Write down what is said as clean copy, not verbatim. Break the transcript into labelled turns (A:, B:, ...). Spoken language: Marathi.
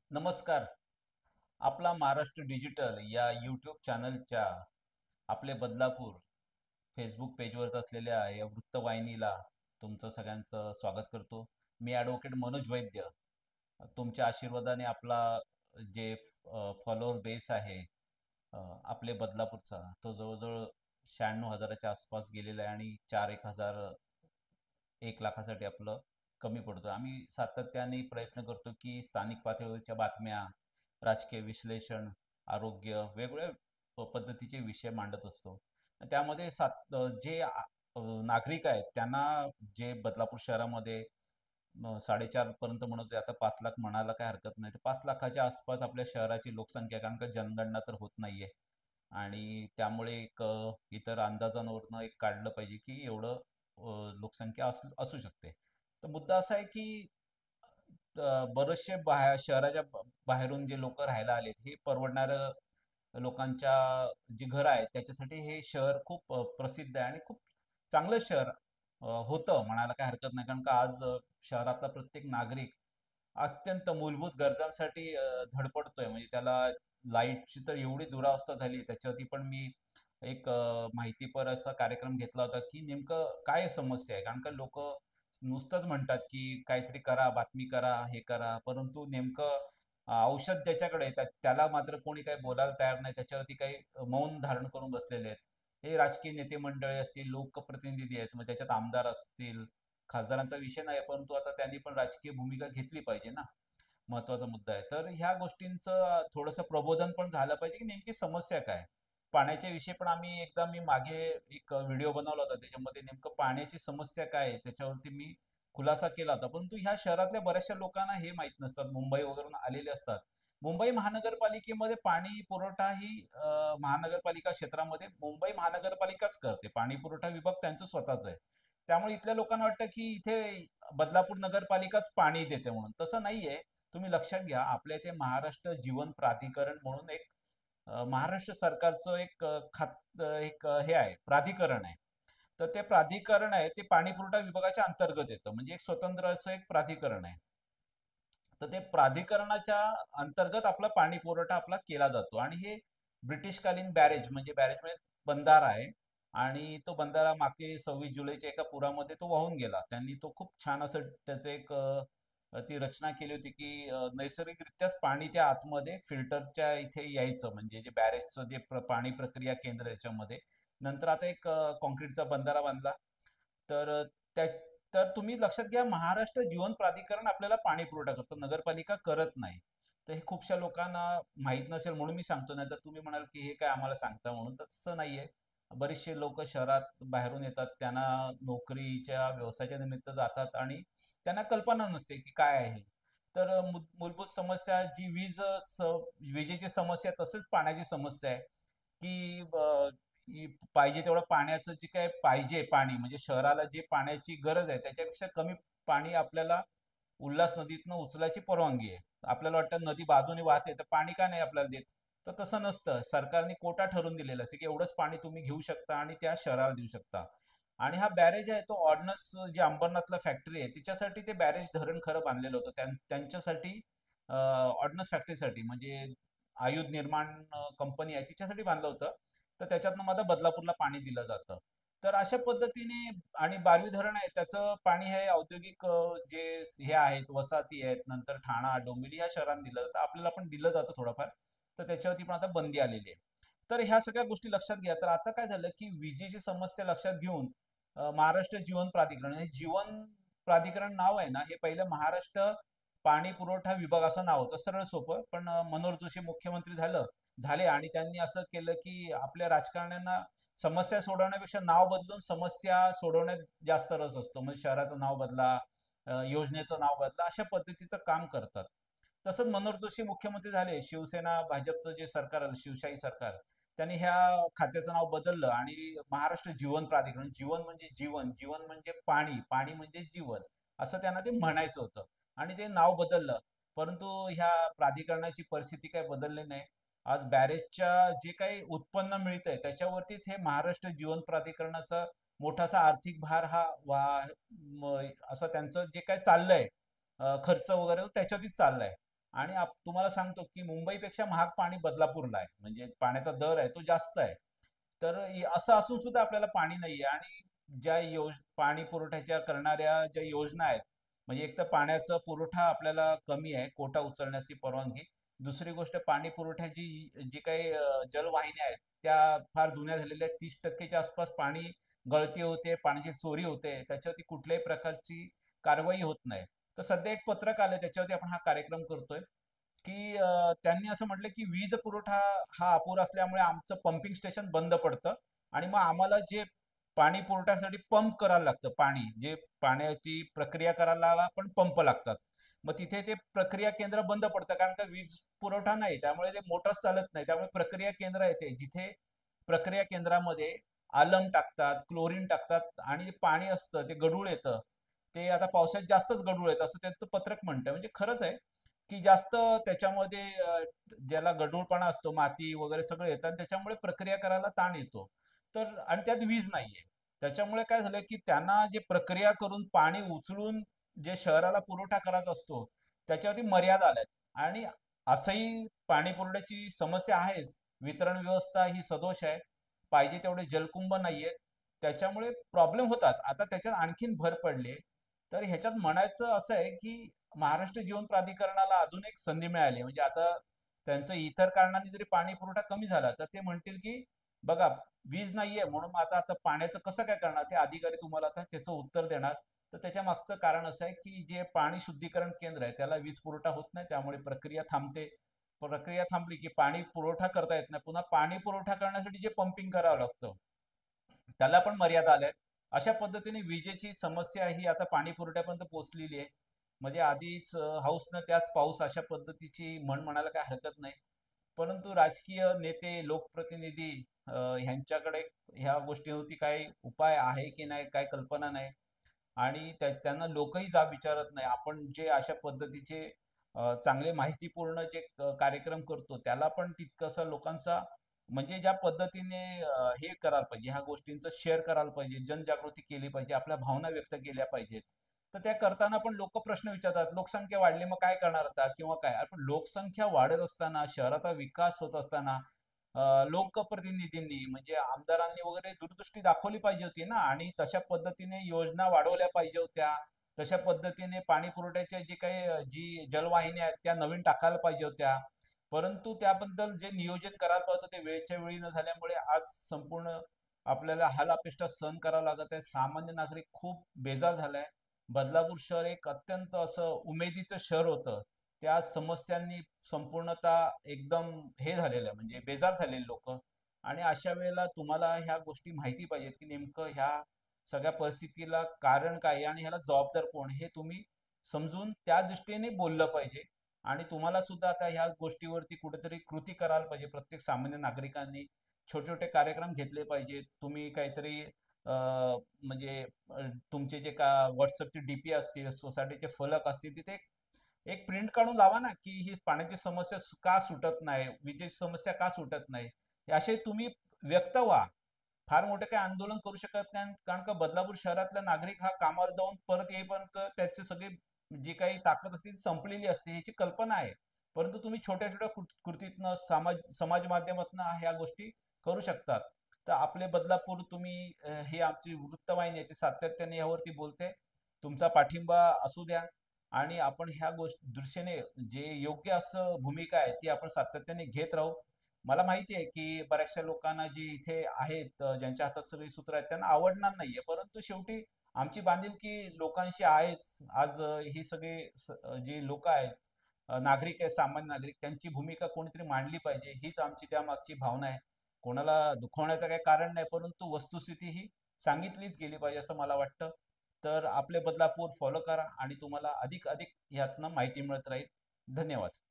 A: नमस्कार. आपला महाराष्ट्र डिजिटल या यूट्यूब चॅनलच्या आपले बदलापूर फेसबुक पेजवर असलेल्या या वृत्तवाहिनीला तुमचं सगळ्यांचं स्वागत करतो. मी ॲडव्होकेट मनोज वैद्य. तुमच्या आशीर्वादाने आपला जे फॉलोअर बेस आहे अ, आपले बदलापूरचा तो जवळजवळ 96,000च्या आसपास गेलेला आहे आणि 4-1 हजार 1 लाखासाठी आपलं कमी पडतो. आम्ही सातत्याने प्रयत्न करतो की स्थानिक पातळीवरच्या बातम्या, राजकीय विश्लेषण, आरोग्य वेगवेगळ्या पद्धतीचे विषय मांडत असतो. त्यामध्ये जे नागरिक आहेत त्यांना जे बदलापूर शहरामध्ये 4.5 पर्यंत म्हणत होते, आता 5 लाख म्हणायला काही हरकत नाही. तर 5 लाखाच्या आसपास आपल्या शहराची लोकसंख्या आहे, कारण का जनगणना तर होत नाहीये. आणि त्यामुळे इतर अंदाजांवरनं एक काढलं पाहिजे की एवढं लोकसंख्या असू शकते. तर मुद्दा असा आहे की बरेचसे शहराच्या बाहेरून जे लोक राहायला आलेत, हे परवडणारं लोकांच्या जी घरं आहेत त्याच्यासाठी हे शहर खूप प्रसिद्ध आहे आणि खूप चांगलं शहर होतं म्हणायला काही हरकत नाही. कारण का आज शहरातला प्रत्येक नागरिक अत्यंत मूलभूत गरजांसाठी धडपडतोय. म्हणजे त्याला लाईटची तर एवढी दुरावस्था झाली, त्याच्यावरती पण मी एक माहितीपर असा कार्यक्रम घेतला होता की नेमकं काय समस्या आहे. कारण का लोक नुसतंच म्हणतात की काहीतरी करा, बातमी करा, हे करा, परंतु नेमकं औषध ज्याच्याकडे आहे त्याला मात्र कोणी काही बोलायला तयार नाही. त्याच्यावरती काही मौन धारण करून बसलेले आहेत. हे राजकीय नेते मंडळी असतील, लोकप्रतिनिधी आहेत, मग त्याच्यात आमदार असतील, खासदारांचा विषय नाही, परंतु आता त्यांनी पण राजकीय भूमिका घेतली पाहिजे ना. महत्वाचा मुद्दा आहे. तर ह्या गोष्टींचं थोडंसं प्रबोधन पण झालं पाहिजे की नेमकी समस्या काय. पाण्याच्या विषयी पण एकदा मी मागे एक व्हिडिओ बनवला होता, त्याच्यामध्ये नेमकं पाण्याची समस्या काय आहे त्याच्यावरती मी खुलासा केला होता. परंतु ह्या शहरातल्या बऱ्याचशा लोकांना हे माहित नसतात, मुंबई वगैरे आलेले असतात. मुंबई महानगरपालिकेमध्ये पाणी पुरवठा ही महानगरपालिका क्षेत्रामध्ये मुंबई महानगरपालिकाच करते. पाणी पुरवठा विभाग त्यांचं स्वतःच आहे. त्यामुळे इथल्या लोकांना वाटतं की इथे बदलापूर नगरपालिकाच पाणी देते म्हणून. तसं नाहीये. तुम्ही लक्षात घ्या, आपल्या इथे महाराष्ट्र जीवन प्राधिकरण म्हणून एक महाराष्ट्र सरकारचं एक एक हे आहे, प्राधिकरण आहे. तर ते प्राधिकरण आहे ते पाणी पुरवठा विभागाच्या अंतर्गत येतं. म्हणजे एक स्वतंत्र असं एक प्राधिकरण आहे. तर ते प्राधिकरणाच्या अंतर्गत आपला पाणी पुरवठा आपला केला जातो. आणि हे ब्रिटिशकालीन बॅरेज म्हणजे बंधारा आहे. आणि तो बंधारा मागे 26 जुलैच्या एका पुरामध्ये तो वाहून गेला. त्यांनी तो खूप छान असं त्याचं एक ती रचना केली होती की नैसर्गिकरित्याच पाणी त्या आतमध्ये फिल्टरच्या इथे यायचं, म्हणजे जे बॅरेजचं जे पाणी प्रक्रिया केंद्र आहे त्याच्यामध्ये. नंतर आता एक कॉन्क्रीटचा बंधारा बांधला. तर त्या तर तुम्ही लक्षात घ्या, महाराष्ट्र जीवन प्राधिकरण आपल्याला पाणी पुरवठा करतं, नगरपालिका करत नाही. तर हे खूपशा लोकांना माहीत नसेल म्हणून मी सांगतो, नाही तर तुम्ही म्हणाल की हे काय आम्हाला सांगता म्हणून. तर तसं नाहीये. बरेचसे लोक शहरात बाहेरून येतात, त्यांना नोकरीच्या व्यवसायाच्या निमित्त जातात आणि त्यांना कल्पना नसते की काय आहे. तर मूलभूत समस्या जी विजेची समस्या तसेच पाण्याची समस्या आहे की की पाहिजे तेवढं पाण्याचं जे काय पाहिजे पाणी, म्हणजे शहराला जे पाण्याची गरज आहे त्याच्यापेक्षा कमी पाणी आपल्याला उल्हास नदीतनं उचलायची परवानगी आहे. आपल्याला वाटतं नदी बाजूने वाहते तर पाणी का नाही आपल्याला देत. तर तसं नसतं. सरकारने कोटा ठरवून दिलेला असते की एवढंच पाणी तुम्ही घेऊ शकता आणि त्या शहराला देऊ शकता. आणि हा बॅरेज आहे तो ऑर्डनन्स जे अंबरनाथला फॅक्टरी आहे तिच्यासाठी ते बॅरेज धरण खरं बांधलेलं होतं. त्यांच्यासाठी ऑर्डनन्स फॅक्टरीसाठी, म्हणजे आयुध निर्माण कंपनी आहे तिच्यासाठी बांधलं होतं. तर त्याच्यातनं माझा बदलापूरला पाणी दिलं जातं. तर अशा पद्धतीने. आणि बारवी धरण आहे त्याचं पाणी हे औद्योगिक जे हे आहेत, वसाहती आहेत, नंतर ठाणा, डोंबिवली या शहरांना दिलं जातं. आपल्याला पण दिलं जातं थोडंफार. तर त्याच्यावरती पण आता बंदी आलेली आहे. तर ह्या सगळ्या गोष्टी लक्षात घ्या. तर आता काय झालं की विजेची समस्या लक्षात घेऊन महाराष्ट्र जीवन प्राधिकरण, हे जीवन प्राधिकरण नाव आहे ना, हे पहिलं महाराष्ट्र पाणी पुरवठा विभाग असं नाव होतं, सरळ सोपं. पण मनोहर जोशी मुख्यमंत्री झाले आणि त्यांनी असं केलं की आपल्या राजकारण्यांना समस्या सोडवण्यापेक्षा नाव बदलून समस्या सोडवण्यात जास्त रस असतो. म्हणजे शहराचं नाव बदला, योजनेचं नाव बदला, अशा पद्धतीचं काम करतात. तसंच मनोहर जोशी मुख्यमंत्री झाले, शिवसेना भाजपचं जे सरकार आलं, शिवशाही सरकार, त्यांनी ह्या खात्याचं नाव बदललं आणि महाराष्ट्र जीवन प्राधिकरण, जीवन म्हणजे जीवन, जीवन म्हणजे पाणी, पाणी म्हणजे जीवन, असं त्यांना ते म्हणायचं होतं. आणि ते नाव बदललं. परंतु ह्या प्राधिकरणाची परिस्थिती काही बदलली नाही. आज बॅरेजच्या जे काही उत्पन्न मिळतंय त्याच्यावरतीच हे महाराष्ट्र जीवन प्राधिकरणाचा मोठासा आर्थिक भार हा असं त्यांचं जे काही चाललंय, खर्च वगैरे तो त्याच्यावरतीच चाललाय. आणि तुम्हाला सांगतो की मुंबईपेक्षा महाग पाणी बदलापूरला आहे, म्हणजे पाण्याचा दर आहे तो जास्त आहे. तर असं असून सुद्धा आपल्याला पाणी नाहीये. आणि ज्या पाणी पुरवठ्याच्या करणाऱ्या ज्या योजना आहेत, म्हणजे एक तर पाण्याचा पुरवठा आपल्याला कमी आहे, कोटा उचलण्याची परवानगी. दुसरी गोष्ट, पाणी पुरवठ्याची जी काही जलवाहिन्या आहेत त्या फार जुन्या झालेल्या आहेत. 30% आसपास पाणी गळती होते, पाण्याची चोरी होते, त्याच्यावरती कुठल्याही प्रकारची कारवाई होत नाही. तर सध्या एक पत्रक आलं, त्याच्यावरती आपण हा कार्यक्रम करतोय, की त्यांनी असं म्हटलं की वीज पुरवठा हा अपुरा असल्यामुळे आमचं पंपिंग स्टेशन बंद पडतं आणि मग आम्हाला जे पाणी पुरवठ्यासाठी पंप करायला लागतं, पाणी जे पाण्याची प्रक्रिया करायला पण पंप लागतात. मग तिथे ते प्रक्रिया केंद्र बंद पडतं, कारण का वीज पुरवठा नाही, त्यामुळे ते मोटर्स चालत नाही. त्यामुळे प्रक्रिया केंद्र येते, जिथे प्रक्रिया केंद्रामध्ये आलम टाकतात, क्लोरीन टाकतात आणि जे पाणी असतं ते गढूळ येतं. ते आता पावसाळ्यात जास्तच गढूळ येतं असं त्यांचं पत्रक म्हणतं. म्हणजे खरंच आहे की जास्त त्याच्यामध्ये ज्याला गढूळपणा असतो, माती वगैरे सगळं येतं आणि त्याच्यामुळे प्रक्रिया करायला ताण येतो. तर आणि त्यात वीज नाहीये. त्याच्यामुळे काय झालं की त्यांना जे प्रक्रिया करून पाणी उचलून जे शहराला पुरवठा करत असतो, त्याच्यावरती मर्यादा आल्यात. आणि असंही पाणी पुरवठ्याची समस्या आहेच. वितरण व्यवस्था ही सदोष आहे. पाहिजे तेवढे जलकुंभ नाहीयेत. त्याच्यामुळे प्रॉब्लेम होतात. आता त्याच्यात आणखीन भर पडली. तर ह्याच्यात म्हणायचं असं आहे की महाराष्ट्र जीवन प्राधिकरणाला अजून एक संधी मिळाली. म्हणजे आता त्यांचं इतर कारणांनी जरी पाणी पुरवठा कमी झाला, तर ते म्हणतील की बघा, वीज नाहीये म्हणून आता आता पाण्याचं कसं काय करणार, ते अधिकारी तुम्हाला आता त्याचं उत्तर देणार. तर त्याच्या मागचं कारण असं आहे की जे पाणी शुद्धीकरण केंद्र आहे त्याला वीज पुरवठा होत नाही, त्यामुळे प्रक्रिया थांबते. प्रक्रिया थांबली की पाणी पुरवठा करता येत नाही. पुन्हा पाणी पुरवठा करण्यासाठी जे पंपिंग करावं लागतं, त्याला पण मर्यादा आल्या आहेत. अशा पद्धतीने विजेची समस्या ही आता पाणी पुरवठ्यापर्यंत पोहोचलेली आहे. म्हणजे आधीच हौस न त्याच पाऊस, अशा पद्धतीची म्हण म्हणायला काही हरकत नाही. परंतु राजकीय नेते, लोकप्रतिनिधी ह्यांच्याकडे ह्या गोष्टीवरती काही उपाय आहे की नाही काही कल्पना नाही. आणि त्यांना लोकही विचारत नाही. आपण जे अशा पद्धतीचे चांगले माहितीपूर्ण जे कार्यक्रम करतो, त्याला पण तितकंसं लोकांचा म्हणजे ज्या पद्धतीने हे करायला पाहिजे, ह्या गोष्टींचं शेअर करायला पाहिजे, जनजागृती केली पाहिजे, आपल्या भावना व्यक्त केल्या पाहिजेत. तर त्या करताना पण लोक प्रश्न विचारतात, लोकसंख्या वाढली मग काय करणार आता किंवा काय? अरे पण लोकसंख्या वाढत असताना, शहराचा विकास होत असताना लोकप्रतिनिधींनी म्हणजे आमदारांनी वगैरे दूरदृष्टी दाखवली पाहिजे होती ना, आणि तशा पद्धतीने योजना वाढवल्या पाहिजे होत्या. तशा पद्धतीने पाणी पुरवठ्याच्या जे काही जी जलवाहिन्या आहेत त्या नवीन टाकायला पाहिजे होत्या. परंतु त्याबद्दल जे नियोजन करायला पाहिजे होते, ते वेळच्या वेळी न झाल्यामुळे आज संपूर्ण आपल्याला हाल सहन करावं लागत आहे. सामान्य नागरिक खूप बेजार झालाय. बदलापूर शहर एक अत्यंत असं उमेदीचं शहर होतं. त्या समस्यांनी संपूर्णतः एकदम हे झालेलं आहे, म्हणजे बेजार झालेले लोक. आणि अशा वेळेला तुम्हाला ह्या गोष्टी माहिती पाहिजेत की नेमकं ह्या सगळ्या परिस्थितीला कारण काय आहे आणि ह्याला जबाबदार कोण, हे तुम्ही समजून त्या दृष्टीने बोललं पाहिजे. आणि तुम्हाला सुद्धा आता ह्या गोष्टीवरती कुठेतरी कृती करायला पाहिजे. प्रत्येक सामान्य नागरिकांनी छोटे छोटे कार्यक्रम घेतले पाहिजेत. तुम्ही काहीतरी म्हणजे तुमचे जे का व्हॉट्सअपचे डीपी असतील, सोसायटीचे फलक असतील, तिथे एक प्रिंट काढून लावा ना, की ही पाण्याची समस्या का सुटत नाही, विजेची समस्या का सुटत नाही, हे असे तुम्ही व्यक्त व्हा. फार मोठे काही आंदोलन करू शकत नाही, कारण का बदलापूर शहरातला नागरिक हा कामाला जाऊन परत येईपर्यंत त्याचे सगळे जी काही ताकद असते ती संपलेली असते, याची कल्पना आहे. परंतु तुम्ही छोट्या छोट्या कृतीतनं, समाज माध्यमातून ह्या गोष्टी करू शकतात. तर आपले बदलापूर तुम्ही हे आमची वृत्तवाहिनी आहे, ती सातत्याने यावरती बोलते. तुमचा पाठिंबा असू द्या. आणि आपण ह्या दृष्टीने जे योग्य असं भूमिका आहे ती आपण सातत्याने घेत राहू. मला माहिती आहे की बऱ्याचशा लोकांना जी इथे आहेत, ज्यांच्या हातात सगळी सूत्र आहेत, त्यांना आवडणार नाहीये, परंतु शेवटी आमची बांधिलकी लोकांशी आहेच. आज ही सगळी जी लोक आहेत, नागरिक आहे, सामान्य नागरिक, त्यांची भूमिका कोणीतरी मांडली पाहिजे, हीच आमची त्यामागची भावना आहे. कोणाला दुखवण्याचं काही कारण नाही, परंतु वस्तुस्थिती ही सांगितलीच गेली पाहिजे असं मला वाटतं. तर आपले बदलापूर फॉलो करा आणि तुम्हाला अधिक अधिक ह्यातनं माहिती मिळत राहील. धन्यवाद.